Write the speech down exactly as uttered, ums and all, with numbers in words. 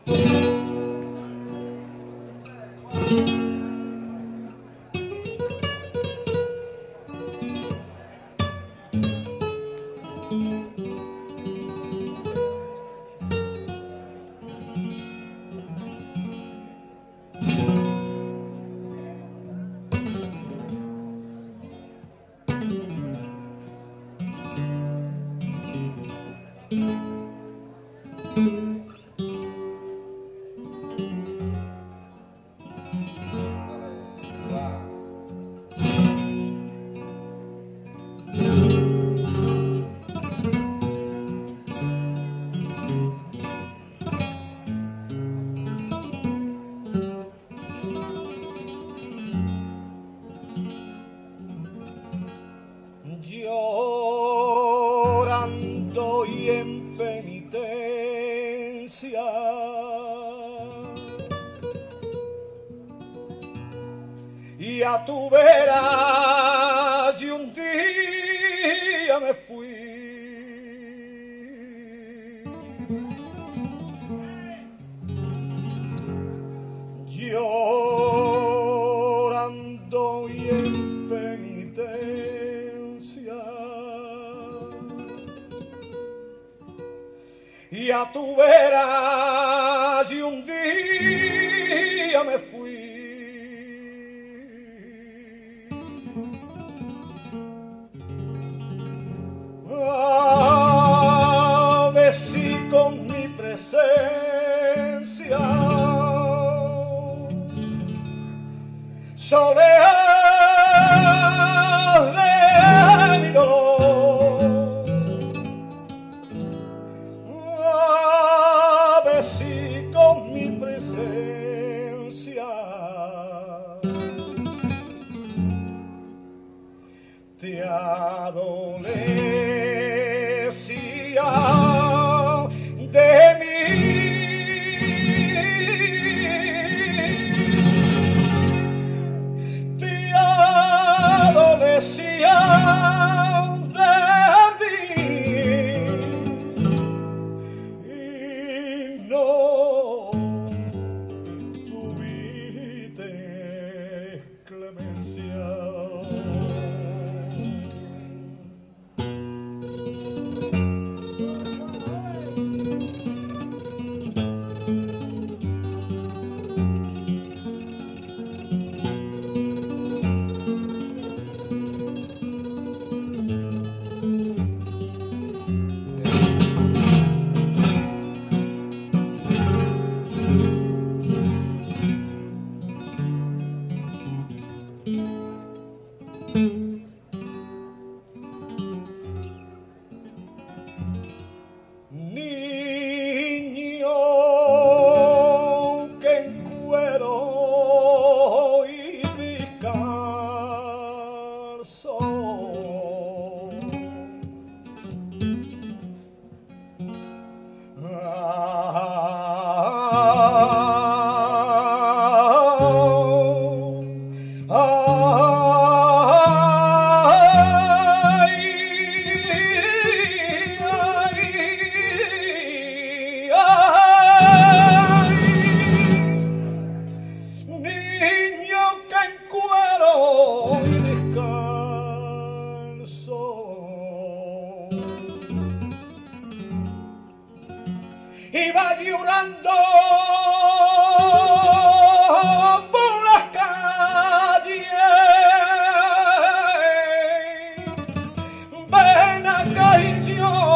Llorando y en penitencia, y a tu vera y un día me fui. Llorando y en penitencia, y a tu vera y un día me fui. A ver si con mi presencia soledad de mi dolor, a ver si con mi presencia te adolecía de mí. Iba llorando por las calles, ven acá y yo